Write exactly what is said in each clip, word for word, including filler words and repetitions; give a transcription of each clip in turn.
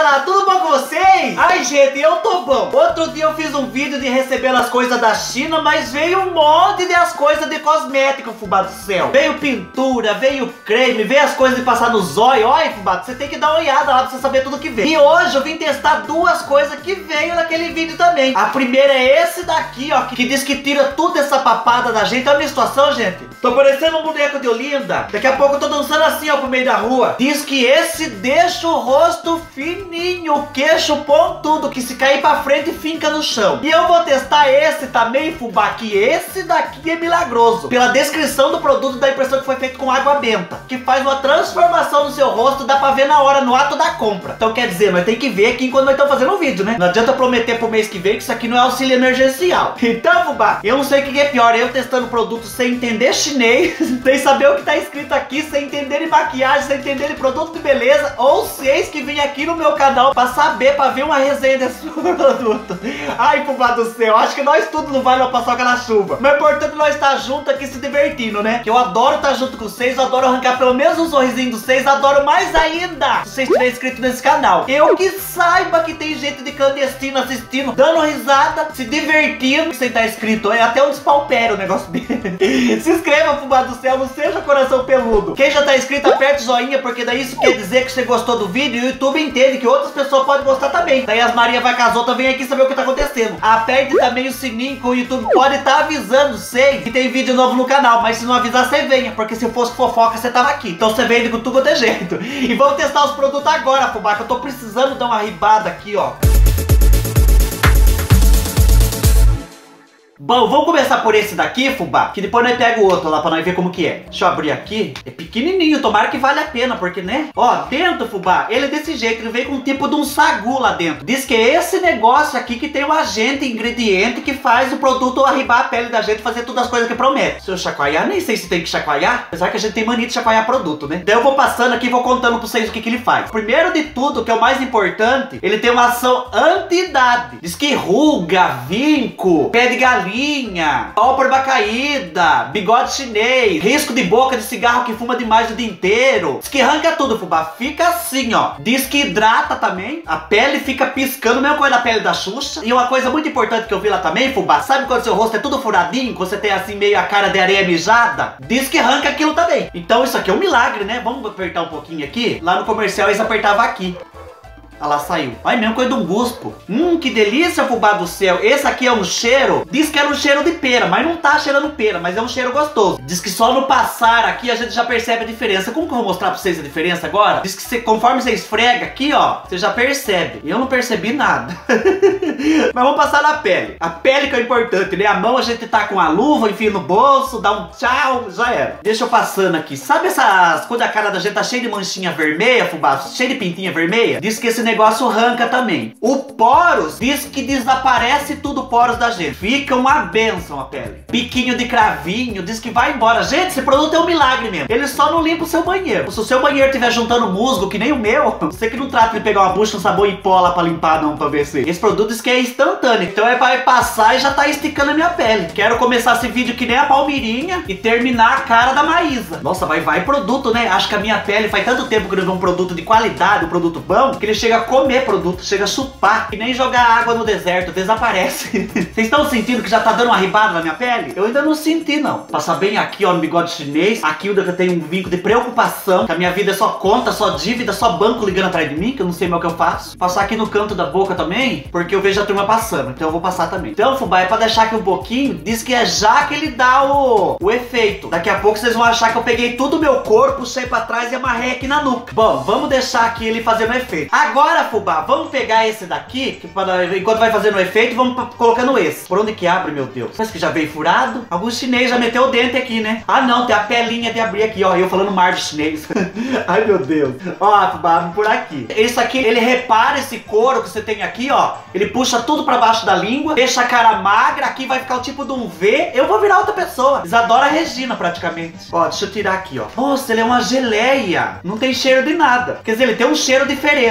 galera, tudo bom com vocês? Ai, gente, eu tô bom. Outro dia eu fiz um vídeo de recebendo as coisas da China, mas veio um monte de as coisas de cosmético, fubá do céu. Veio pintura, veio creme, veio as coisas de passar no zóio. Olha, fubá, você tem que dar uma olhada lá pra você saber tudo que veio. E hoje eu vim testar duas coisas que veio naquele vídeo também. A primeira é esse daqui, ó, que diz que tira toda essa papada da gente. Olha a minha situação, gente. Tô parecendo um boneco de Olinda. Daqui a pouco eu tô dançando assim, ó, pro meio da rua. Diz que esse deixa o rosto fininho, o queixo pontudo, que se cair pra frente finca no chão. E eu vou testar esse também, fubá, que esse daqui é milagroso. Pela descrição do produto dá a impressão que foi feito com água benta, que faz uma transformação no seu rosto, dá pra ver na hora, no ato da compra. Então quer dizer, nós tem que ver aqui enquanto nós estamos fazendo o vídeo, né? Não adianta prometer pro mês que vem que isso aqui não é auxílio emergencial. Então, fubá, eu não sei o que é pior, eu testando o produto sem entender chinês, sem saber o que tá escrito aqui, sem entender de maquiagem, sem entender de produto de beleza, ou vocês que vêm aqui no meu canal pra saber, pra ver uma resenha desse produto. Ai, fubá do céu, acho que nós tudo não vai lá passar aquela chuva. Mas é importante nós estar juntos aqui se divertindo, né? Que eu adoro estar junto com vocês, eu adoro arrancar pelo menos um sorrisinho de vocês, adoro mais ainda se vocês estiverem inscritos nesse canal. Eu que saiba que tem gente de clandestino assistindo, dando risada, se divertindo, sem estar inscrito. É até um despalpero o negócio dele. Se inscreva, fubá do céu, não seja coração peludo. Quem já tá inscrito, aperte o joinha, porque daí isso quer dizer que você gostou do vídeo e o YouTube entende que outras pessoas podem gostar também. Daí as Maria vai com as outras, vem aqui saber o que tá acontecendo. Aperte também o sininho que o YouTube pode estar tá avisando vocês que tem vídeo novo no canal, mas se não avisar, você venha, porque se fosse fofoca, você tava aqui. Então você vem com tudo de jeito. E vamos testar os produtos agora, fubá, que eu tô precisando dar uma ribada aqui, ó. Bom, vamos começar por esse daqui, fubá, que depois nós pega o outro lá pra nós ver como que é. Deixa eu abrir aqui. É pequenininho, tomara que vale a pena, porque, né? Ó, dentro, fubá, ele é desse jeito, ele vem com um tipo de um sagu lá dentro. Diz que é esse negócio aqui que tem o agente, ingrediente, que faz o produto arribar a pele da gente, fazer todas as coisas que promete. Se eu chacoalhar, nem sei se tem que chacoalhar, apesar que a gente tem mania de chacoalhar produto, né? Então eu vou passando aqui e vou contando pra vocês o que que ele faz. Primeiro de tudo, que é o mais importante, ele tem uma ação anti-idade. Diz que ruga, vinco, pé de galinha, pálpebra caída, bigode chinês, risco de boca de cigarro que fuma demais o dia inteiro. Diz que arranca tudo, fubá. Fica assim, ó. Diz que hidrata também. A pele fica piscando, mesmo coisa da pele da Xuxa. E uma coisa muito importante que eu vi lá também, fubá. Sabe quando seu rosto é tudo furadinho? Quando você tem assim meio a cara de areia mijada? Diz que arranca aquilo também. Então isso aqui é um milagre, né? Vamos apertar um pouquinho aqui. Lá no comercial eles apertavam aqui. Ah lá, saiu. Ai, mesmo coisa de um guspo. Hum, que delícia, fubá do céu. Esse aqui é um cheiro. Diz que era um cheiro de pera, mas não tá cheirando pera, mas é um cheiro gostoso. Diz que só no passar aqui a gente já percebe a diferença. Como que eu vou mostrar pra vocês a diferença agora? Diz que você, conforme você esfrega aqui, ó, você já percebe. Eu não percebi nada. Mas vamos passar na pele. A pele que é importante, né? A mão a gente tá com a luva, enfia no bolso, dá um tchau, já era. Deixa eu passando aqui. Sabe essas... quando a cara da gente tá cheia de manchinha vermelha, fubá? Cheia de pintinha vermelha? Diz que esse negócio arranca também. O poros diz que desaparece tudo poros da gente. Fica uma benção a pele. Biquinho de cravinho, diz que vai embora. Gente, esse produto é um milagre mesmo. Ele só não limpa o seu banheiro. Se o seu banheiro estiver juntando musgo, que nem o meu, você que não trata de pegar uma bucha, um sabão em pó lá pra limpar não, pra ver se... Esse produto diz que é instantâneo. Então é pra passar e já tá esticando a minha pele. Quero começar esse vídeo que nem a Palmirinha e terminar a cara da Maísa. Nossa, vai, vai produto, né? Acho que a minha pele faz tanto tempo que eu não vejo um produto de qualidade, um produto bom, que ele chega a comer produto, chega a chupar, que nem jogar água no deserto, desaparece. Vocês estão sentindo que já tá dando uma ribada na minha pele? Eu ainda não senti, não. Passar bem aqui, ó, no bigode chinês. Aqui eu tenho um vinco de preocupação, que a minha vida é só conta, só dívida, só banco ligando atrás de mim, que eu não sei mais o que eu faço. Passar aqui no canto da boca também, porque eu vejo a turma passando, então eu vou passar também. Então, fubá, é pra deixar aqui um pouquinho, diz que é já que ele dá o, o efeito. Daqui a pouco vocês vão achar que eu peguei todo o meu corpo, puxei pra trás e amarrei aqui na nuca. Bom, vamos deixar aqui ele fazendo efeito. Agora, fubá, vamos pegar esse daqui, que para, enquanto vai fazendo o efeito, vamos colocando esse. Por onde que abre, meu Deus? Parece que já veio furado. Algum chinês já meteu o dente aqui, né? Ah, não, tem a pelinha de abrir aqui, ó. Eu falando mar de chinês. Ai, meu Deus. Ó, abre por aqui. Esse aqui, ele repara esse couro que você tem aqui, ó. Ele puxa tudo pra baixo da língua, deixa a cara magra. Aqui vai ficar o tipo de um V. Eu vou virar outra pessoa. Isadora Regina, praticamente. Ó, deixa eu tirar aqui, ó. Nossa, ele é uma geleia. Não tem cheiro de nada. Quer dizer, ele tem um cheiro diferente. É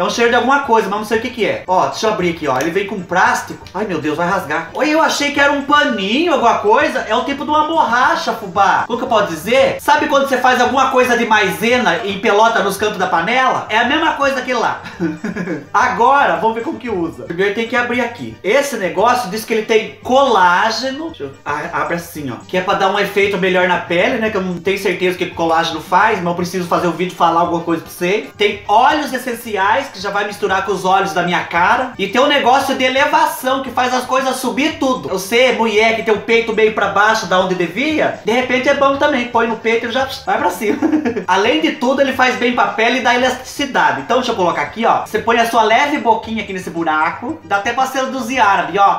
um cheiro de alguma coisa, mas não sei o que que é. Ó, deixa eu abrir aqui, ó. Ele vem com plástico. Ai, meu Deus, vai rasgar. Oi, eu achei que era um paninho, alguma coisa. É o tipo de uma borracha, fubá. Como que eu posso dizer? Sabe quando você faz alguma coisa de maisena e pelota nos cantos da panela? É a mesma coisa que lá. Agora, vamos ver como que usa. Primeiro tem que abrir aqui. Esse negócio diz que ele tem colágeno. Deixa eu... Ah, abre assim, ó. Que é pra dar um efeito melhor na pele, né? Que eu não tenho certeza o que o colágeno faz, mas eu preciso fazer o vídeo e falar alguma coisa pra você. Tem óleos essenciais, que já vai misturar com os olhos da minha cara. E tem um negócio de elevação, que faz as coisas subir tudo. Você, mulher, que tem o peito meio pra baixo da onde devia, de repente é bom também. Põe no peito e já vai pra cima. Além de tudo, ele faz bem pra pele e dá elasticidade. Então, deixa eu colocar aqui, ó. Você põe a sua leve boquinha aqui nesse buraco. Dá até pra seduzir árabe, ó.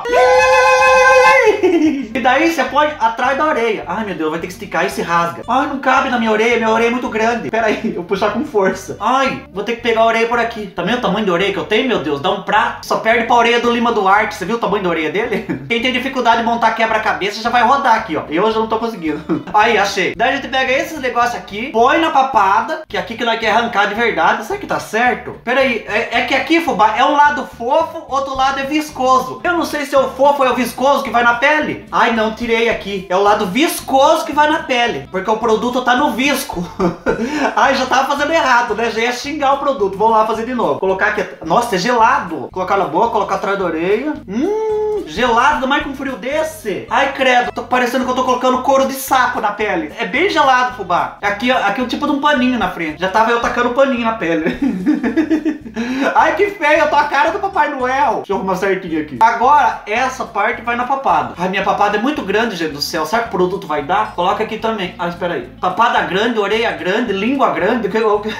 E daí você põe atrás da orelha. Ai, meu Deus, vai ter que esticar e se rasga. Ai, não cabe na minha orelha, minha orelha é muito grande. Pera aí, eu vou puxar com força. Ai, vou ter que pegar a orelha por aqui. Tá vendo o tamanho da orelha que eu tenho, meu Deus? Dá um prato. Só perde pra orelha do Lima Duarte. Você viu o tamanho da orelha dele? Quem tem dificuldade de montar quebra-cabeça já vai rodar aqui, ó. Eu já não tô conseguindo. Aí, achei. Daí a gente pega esses negócios aqui, põe na papada, que é aqui que nós quer arrancar de verdade. Será que tá certo? Pera aí, é, é que aqui, fubá, é um lado fofo, outro lado é viscoso. Eu não sei se é o fofo ou é o viscoso que vai na pele. Ai, não, tirei aqui. É o lado viscoso que vai na pele, porque o produto tá no visco. Ai, já tava fazendo errado, né? Já ia xingar o produto. Vamos lá fazer de novo. Colocar aqui. Nossa, é gelado. Colocar na boca, colocar atrás da orelha. Hum, gelado, mais com frio desse. Ai, credo. Tô parecendo que eu tô colocando couro de sapo na pele. É bem gelado, fubá. Aqui, aqui é um tipo de um paninho na frente. Já tava eu tacando paninho na pele. Ai, que feio. Eu tô a cara do Papai Noel. Deixa eu arrumar certinho aqui. Agora, essa parte vai na papada. Ai, minha papada é muito grande, gente do céu. Será que o produto vai dar? Coloca aqui também. Ah, espera aí. Papada grande, orelha grande, língua grande.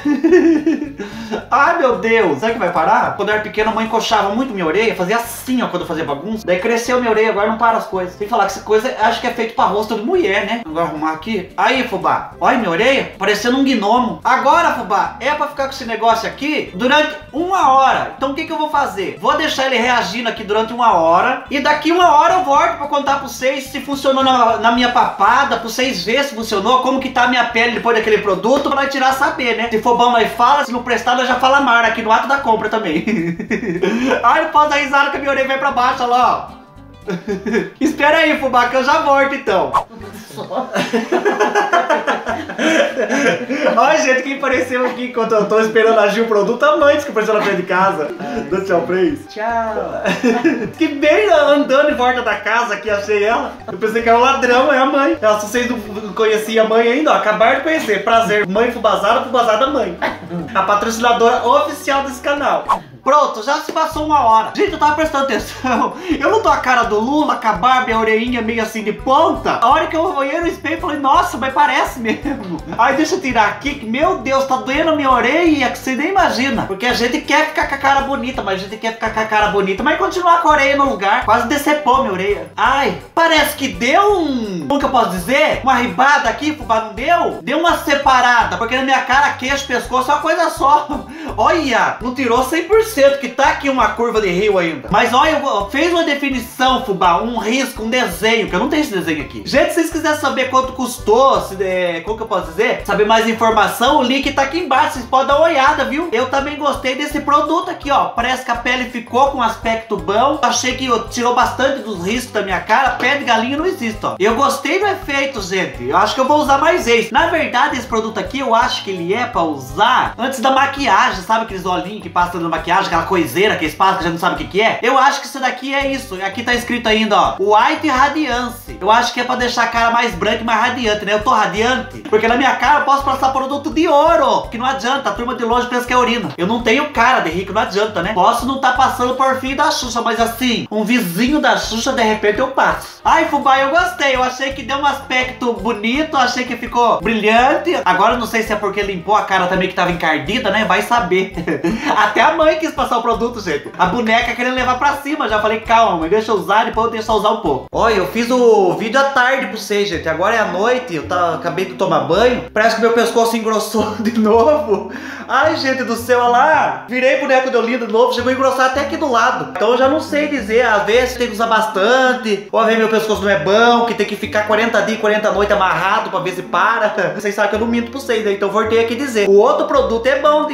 Ai, meu Deus. Será que vai parar? Quando eu era pequena, a mãe encoxava muito minha orelha. Fazia assim, ó, quando eu fazia bagunça. Daí cresceu minha orelha, agora não para as coisas. Tem que falar que essa coisa, acho que é feito pra rosto de mulher, né? Agora arrumar aqui. Aí, fubá. Olha minha orelha, parecendo um gnomo. Agora, fubá, é pra ficar com esse negócio aqui durante uma hora. Então o que que eu vou fazer? Vou deixar ele reagindo aqui durante uma hora. E daqui uma hora eu volto pra contar pra vocês se funcionou na, na minha papada, pra vocês verem se funcionou, como que tá a minha pele depois daquele produto, pra nós tirar saber, né? Se for bom, nós fala, se não prestar, nós já fala mar aqui no ato da compra também. Ai, não posso dar risada que a minha orelha vai pra baixo, olha lá, ó. Espera aí, fubá, que eu já volto então. Olha, gente, quem apareceu aqui enquanto eu tô esperando agir o produto, a mãe que apareceu na frente de casa. Dá tchau pra eles. Tchau. Que bem andando em volta da casa aqui, achei ela. Eu pensei que era um ladrão, é a mãe. Ela, se vocês não conheciam a mãe ainda, ó, acabaram de conhecer. Prazer, mãe Fubazada, Fubazada mãe. A patrocinadora oficial desse canal. Pronto, já se passou uma hora. Gente, eu tava prestando atenção. Eu não tô a cara do Lula, com a barba e a orelhinha meio assim de ponta. A hora que eu olhei no espelho, eu falei, nossa, mas parece mesmo. Aí deixa eu tirar aqui, que meu Deus, tá doendo a minha orelha, que você nem imagina. Porque a gente quer ficar com a cara bonita, mas a gente quer ficar com a cara bonita, mas continuar com a orelha no lugar. Quase decepou minha orelha. Ai, parece que deu um... Como que eu posso dizer? Uma ribada aqui, fubá, não deu? Deu uma separada, porque na minha cara, queixo, pescoço é uma coisa só. Olha, não tirou cem por cento. Que tá aqui uma curva de rio ainda. Mas olha, fez uma definição, fubá, um risco, um desenho, que eu não tenho esse desenho aqui. Gente, se vocês quiserem saber quanto custou, se, é, como que eu posso dizer? Saber mais informação, o link tá aqui embaixo, vocês podem dar uma olhada, viu? Eu também gostei desse produto aqui, ó. Parece que a pele ficou com um aspecto bom. Achei que tirou bastante dos riscos da minha cara. Pé de galinha não existe, ó. Eu gostei do efeito, gente. Eu acho que eu vou usar mais esse. Na verdade, esse produto aqui, eu acho que ele é pra usar antes da maquiagem, sabe aqueles olhinhos que passam na maquiagem, aquela coiseira que passa que já não sabe o que que é? Eu acho que isso daqui é isso. Aqui tá escrito ainda, ó, White Radiance. Eu acho que é pra deixar a cara mais branca e mais radiante, né? Eu tô radiante, porque na minha cara eu posso passar produto de ouro, que não adianta, a turma de longe pensa que é urina. Eu não tenho cara de rico, não adianta, né? Posso não tá passando por fim da Xuxa, mas assim, um vizinho da Xuxa, de repente eu passo. Ai, fubá, eu gostei. Eu achei que deu um aspecto bonito, achei que ficou brilhante. Agora eu não sei se é porque limpou a cara também que tava encardida, né? Vai saber. Até a mãe quis passar o produto, gente. A boneca querendo levar pra cima. Já falei, calma, mas deixa eu usar, depois eu deixo usar um pouco. Olha, eu fiz o vídeo à tarde pra vocês, gente. Agora é à noite, eu tá, acabei de tomar banho. Parece que meu pescoço engrossou de novo. Ai, gente do céu, olha lá. Virei boneco de Olinda de novo, chegou a engrossar até aqui do lado. Então eu já não sei dizer, às vezes tem que usar bastante, ou às vezes meu pescoço não é bom, que tem que ficar quarenta dias, quarenta noites amarrado pra ver se para. Vocês sabem que eu não minto pra vocês, né? Então eu voltei aqui dizer. O outro produto é bom de dar uma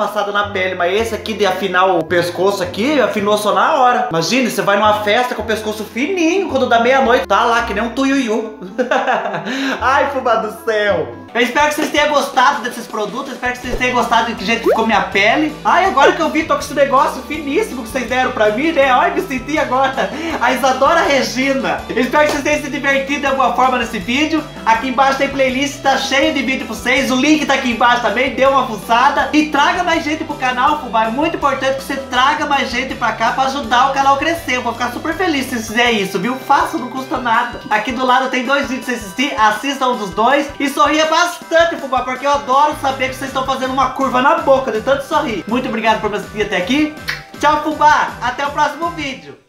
passada na pele, mas esse aqui de afinar o pescoço aqui, afinou só na hora. Imagina, você vai numa festa com o pescoço fininho, quando dá meia-noite, tá lá que nem um tuiuiu. Ai, fubá do céu. Eu espero que vocês tenham gostado desses produtos, eu espero que vocês tenham gostado de jeito que ficou minha pele. Ai, agora que eu vi, tô com esse negócio finíssimo que vocês deram pra mim, né? Ai, me senti agora a Isadora Regina. Eu espero que vocês tenham se divertido de alguma forma nesse vídeo. Aqui embaixo tem playlist, tá cheio de vídeo pra vocês. O link tá aqui embaixo também, dê uma fuçada. E traga mais gente pro canal, fubá. É muito importante que você traga mais gente pra cá pra ajudar o canal a crescer. Eu vou ficar super feliz se vocês fizerem isso, viu? Faça, não custa nada. Aqui do lado tem dois vídeos pra você assistir, assista um dos dois e sorria bastante, fubá, porque eu adoro saber que vocês estão fazendo uma curva na boca de tanto sorrir. Muito obrigado por me assistir até aqui. Tchau, fubá. Até o próximo vídeo.